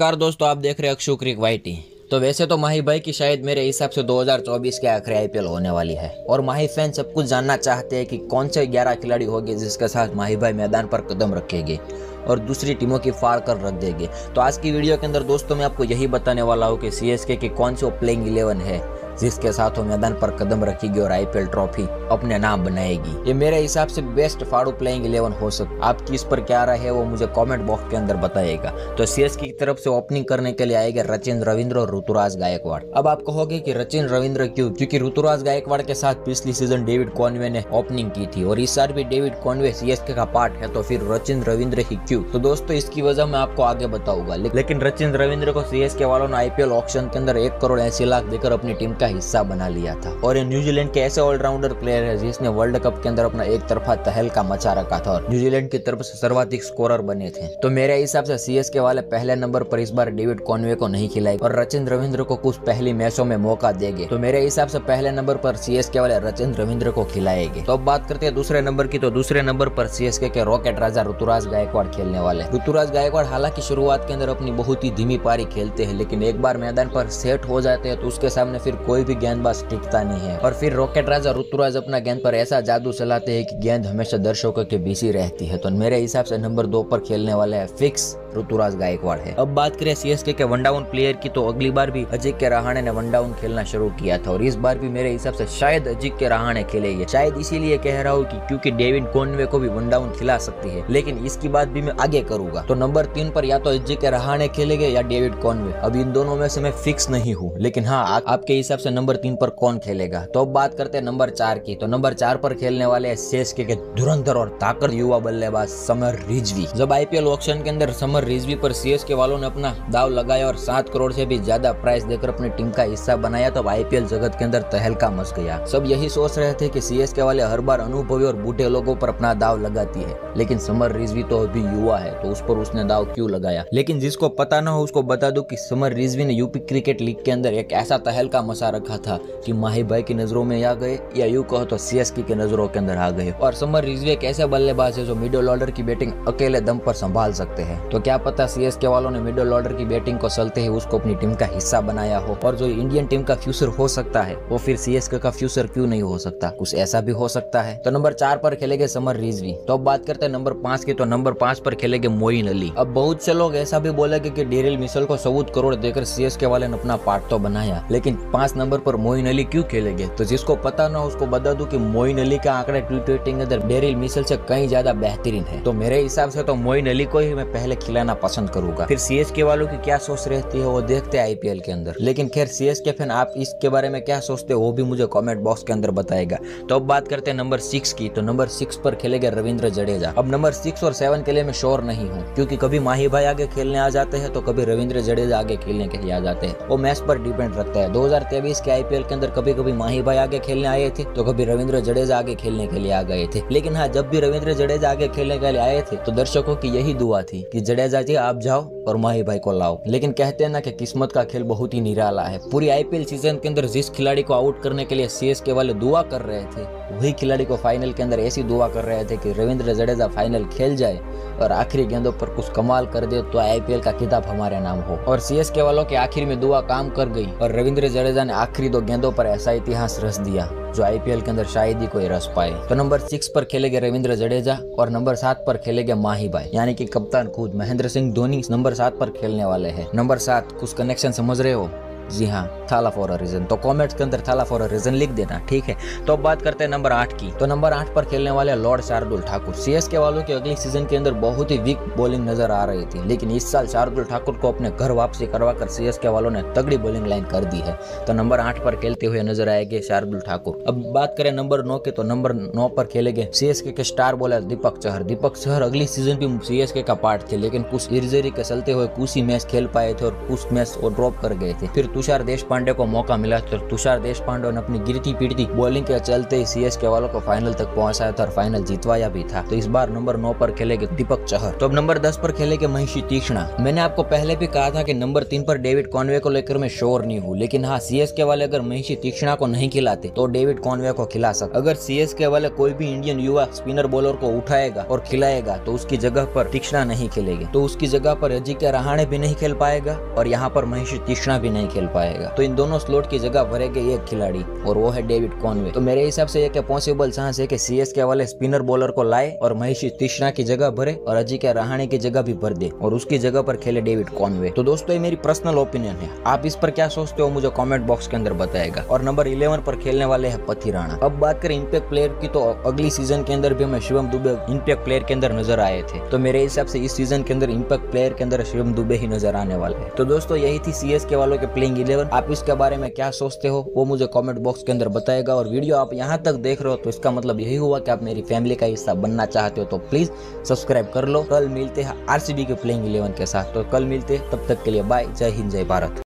नमस्कार दोस्तों, आप देख रहे हैं अक्षु क्रिक वाईटी। तो वैसे तो माही भाई की शायद मेरे हिसाब से 2024 के आखिरी आईपीएल होने वाली है और माही फैन सब कुछ जानना चाहते हैं कि कौन से 11 खिलाड़ी होंगे जिसके साथ माही भाई मैदान पर कदम रखेंगे और दूसरी टीमों की फाड़ कर रख देंगे। तो आज की वीडियो के अंदर दोस्तों मैं आपको यही बताने वाला हूँ कि सीएसके की कौन सी प्लेइंग 11 है जिसके साथ वो मैदान पर कदम रखेगी और आईपीएल ट्रॉफी अपने नाम बनाएगी। ये मेरे हिसाब से बेस्ट फाड़ू प्लेइंग 11 हो सकती। आपकी इस पर क्या राय है वो मुझे कमेंट बॉक्स के अंदर बताइएगा। तो सीएसके की तरफ से ओपनिंग करने के लिए आएगा रचिन रविंद्र और ऋतुराज गायकवाड़। अब आप कहोगे कि रचिन रविंद्र क्यों? क्योंकि ऋतुराज गायकवाड़ के साथ पिछली सीजन डेविड कॉनवे ने ओपनिंग की थी और इस साल भी डेविड कॉनवे सीएसके का पार्ट है, तो फिर रचिन रविंद्र ही क्यों? तो दोस्तों इसकी वजह मैं आपको आगे बताऊंगा। लेकिन रचिन रविंद्र को सीएसके वालों ने आईपीएल ऑक्शन के अंदर 1 करोड़ 80 लाख देकर अपनी टीम का हिस्सा बना लिया था और ये न्यूजीलैंड के ऐसे ऑलराउंडर प्लेयर है जिसने वर्ल्ड कप के अंदर अपना एक तरफा तहलका मचा रखा था और न्यूजीलैंड की तरफ से सर्वाधिक स्कोरर बने थे। तो मेरे हिसाब से सीएसके वाले पहले नंबर पर इस बार डेविड कॉनवे को नहीं खिलाएंगे और रचिन रविंद्र को कुछ पहली मैचों में मौका देंगे। तो मेरे हिसाब से पहले नंबर पर सीएसके वाले रचिन रविंद्र को खिलाएंगे। तो अब बात करते हैं दूसरे नंबर की। तो दूसरे नंबर पर सीएसके के रॉकेट राजा ऋतुराज गायकवाड़ खेलने वाले। ऋतुराज गायकवाड़ हालांकि शुरुआत के अंदर अपनी बहुत ही धीमी पारी खेलते हैं, लेकिन एक बार मैदान पर सेट हो जाते हैं तो उसके सामने फिर कोई भी गेंदबाज टिकता नहीं है और फिर रॉकेट राजा ऋतुराज अपना गेंद पर ऐसा जादू चलाते हैं कि गेंद हमेशा दर्शकों के बीच ही रहती है। तो मेरे हिसाब से नंबर 2 पर खेलने वाले हैं फिक्स ऋतुराज गायकवाड़ है। अब बात करें सीएसके के वनडाउन प्लेयर की, तो अगली बार भी अजिंक्य रहाणे ने वनडाउन खेलना शुरू किया था और इस बार भी मेरे हिसाब से शायद अजिंक्य रहाणे खेलेंगे। शायद इसीलिए कह रहा हूँ कि क्योंकि डेविड कॉनवे को भी वनडाउन खिला सकती है, लेकिन इसकी बात भी मैं आगे करूंगा। तो नंबर 3 पर या तो अजिंक्य रहाणे खेलेंगे या डेविड कॉनवे। अब इन दोनों में से मैं फिक्स नहीं हूँ, लेकिन हाँ आपके हिसाब से नंबर 3 पर कौन खेलेगा? तो अब बात करते हैं नंबर 4 की। तो नंबर 4 पर खेलने वाले सीएसके के धुरंधर और ताकत युवा बल्लेबाज समर रिजवी। जब आईपीएल ऑक्शन के अंदर समर रिजवी पर सीएसके वालों ने अपना दाव लगाया और 7 करोड़ से भी ज्यादा प्राइस देकर अपनी टीम का हिस्सा बनाया, तो आईपीएल जगत के अंदर तहलका मच गया। सब यही सोच रहे थे कि सीएसके वाले हर बार अनुभवी और बूढ़े लोगों पर अपना दाव लगाती है, लेकिन समर रिजवी तो अभी युवा है तो उस पर उसने दाव क्यों लगाया? लेकिन जिसको पता न हो उसको बता दूं कि समर रिजवी ने यूपी क्रिकेट लीग के अंदर एक ऐसा तहलका मचा रखा था कि माही भाई की नजरों में आ गए या यूं कहो तो सीएसके की नजरों के अंदर आ गए। और समर रिजवी एक ऐसे बल्लेबाज है जो मिडिल ऑर्डर की बैटिंग अकेले दम पर संभाल सकते हैं। तो क्या पता सीएसके वालों ने मिडिल ऑर्डर की बैटिंग को चलते ही उसको अपनी टीम का हिस्सा बनाया हो और जो इंडियन टीम का फ्यूचर हो सकता है वो फिर सीएसके का फ्यूचर क्यों नहीं हो सकता? कुछ ऐसा भी हो सकता है। तो नंबर 4 पर खेलेंगे समर रिजवी। तो अब बात करते हैं नंबर 5 की। तो नंबर 5 पर खेलेंगे मोइन अली। अब बहुत से लोग ऐसा भी बोलेंगे कि डेरिल मिशेल को 14 करोड़ देकर सीएसके वाले ने अपना पार्ट तो बनाया, लेकिन 5 नंबर पर मोइन अली क्यों खेलेंगे? तो जिसको पता ना उसको बता दूं कि मोइन अली का आंकड़े टी20 के अंदर डेरिल मिशेल से कहीं ज्यादा बेहतरीन है। तो मेरे हिसाब से तो मोइन अली को ही मैं पहले खिलाना पसंद करूंगा। फिर सीएसके वालों की क्या सोच रहती है वो देखते हैं आईपीएल के अंदर। लेकिन खैर सीएसके फैन आप इसके बारे में क्या सोचते हो वो भी मुझे कमेंट बॉक्स के अंदर बताएगा। तो अब बात करते हैं नंबर 6 की। तो नंबर 6 पर खेलेंगे रविंद्र जडेजा। अब नंबर 6 और 7 के लिए मैं श्योर नहीं हूँ, क्योंकि कभी माही भाई आगे खेलने आ जाते हैं तो कभी रविंद्र जडेजा आगे खेलने के लिए आ जाते हैं। वो मैच पर डिपेंड रखता है। 2023 के आईपीएल के अंदर कभी कभी माही भाई आगे खेलने आए थे तो कभी रविंद्र जडेजा आगे खेलने के लिए आ गए थे। लेकिन हाँ, जब भी रविंद्र जडेजा आगे खेलने के लिए आए थे तो दर्शकों की यही दुआ थी कि जडेजा जी आप जाओ और माही भाई को लाओ। लेकिन कहते हैं ना कि किस्मत का खेल बहुत ही निराला है। पूरी आईपीएल सीजन के अंदर जिस खिलाड़ी को आउट करने के लिए सीएसके वाले दुआ कर रहे थे, वही खिलाड़ी को फाइनल के अंदर ऐसी दुआ कर रहे थे कि रविंद्र जडेजा फाइनल खेल जाए और आखिरी गेंदों पर कुछ कमाल कर दे तो आईपीएल का खिताब हमारे नाम हो। और सीएसके वालों के आखिर में दुआ काम कर गई और रविंद्र जडेजा ने आखिरी 2 गेंदों पर ऐसा इतिहास रच दिया जो आईपीएल के अंदर शायद ही कोई रच पाए। तो नंबर 6 पर खेलेंगे रविंद्र जडेजा और नंबर 7 पर खेलेंगे माही भाई, यानी कि कप्तान खुद महेंद्र सिंह धोनी नंबर 7 पर खेलने वाले हैं। नंबर 7 कुछ कनेक्शन समझ रहे हो? जी हाँ, थाला फॉर अ रीजन। तो कमेंट्स के अंदर थाला फॉर अ रीजन लिख देना, ठीक है। तो अब बात करते हैं नंबर 8 की। तो नंबर 8 पर खेलने वाले लॉर्ड शार्दुल ठाकुर। सीएसके वालों की अगली सीजन के अंदर बहुत ही वीक बॉलिंग नजर आ रही थी, लेकिन इस साल शार्दुल ठाकुर को अपने घर वापसी करवाकर सीएसके वालों ने तगड़ी बॉलिंग लाइन कर दी है। तो नंबर 8 पर खेलते हुए नजर आएंगे शार्दुल ठाकुर। अब बात करें नंबर 9 के। तो नंबर 9 पर खेलेंगे सीएसके के स्टार बॉलर दीपक चहर। दीपक चहर अगली सीजन भी सीएसके का पार्ट थे, लेकिन कुछ इंजरी के चलते हुए कुछ ही मैच खेल पाए थे और कुछ मैच और ड्रॉप कर गए थे। फिर तुषार देशपांडे को मौका मिला तो तुषार देशपांडे ने अपनी गिरती पीटती बॉलिंग के चलते ही सीएसके वालों को फाइनल तक पहुंचाया था और फाइनल जीतवाया भी था। तो इस बार नंबर 9 पर खेलेंगे दीपक चहर। तो अब नंबर 10 पर खेलेंगे महेशी तीक्ष्णा। मैंने आपको पहले भी कहा था कि नंबर 3 पर डेविड कॉनवे को लेकर मैं श्योर नहीं हूँ, लेकिन हाँ, सीएसके वाले अगर महेशी तीक्ष्णा को नहीं खिलाते तो डेविड कॉनवे को खिला सकते। अगर सीएसके वाले कोई भी इंडियन युवा स्पिनर बॉलर को उठाएगा और खिलाएगा तो उसकी जगह पर तीक्ष्णा नहीं खेलेगी, तो उसकी जगह पर अजिंक्य रहाणे भी नहीं खेल पाएगा और यहाँ पर महेशी तीक्ष्णा भी नहीं खेल पाएगा। तो इन दोनों स्लॉट की जगह भरेंगे एक खिलाड़ी और वो है डेविड कॉनवे। तो मेरे हिसाब से ये पॉसिबल चांस है कि सीएसके वाले स्पिनर बॉलर को लाए और महेशी तीक्ष्णा की जगह भरे और अजिंक्य रहाणे की जगह भी भर दे और उसकी जगह पर खेले डेविड कॉनवे। तो दोस्तों, ये मेरी पर्सनल ओपिनियन है, आप इस पर क्या सोचते हो मुझे कमेंट बॉक्स के अंदर बताएगा। और नंबर 11 पर खेलने वाले हैं पथी राणा। अब बात करें इंपैक्ट प्लेयर की, तो अगली सीजन के अंदर भी हमें शिवम दुबे इंपैक्ट प्लेयर के अंदर नजर आए थे। तो मेरे हिसाब से इस सीजन के अंदर इंपैक्ट प्लेयर के अंदर शिवम दुबे ही नजर आने वाले हैं। तो दोस्तों, यही थी सीएसके वालों के प्लेइंग 11। आप इसके बारे में क्या सोचते हो वो मुझे कमेंट बॉक्स के अंदर बताएगा। और वीडियो आप यहाँ तक देख रहे हो तो इसका मतलब यही हुआ कि आप मेरी फैमिली का हिस्सा बनना चाहते हो, तो प्लीज सब्सक्राइब कर लो। कल मिलते हैं आरसीबी के प्लेइंग 11 के साथ। तो कल मिलते हैं, तब तक के लिए बाय। जय हिंद, जय भारत।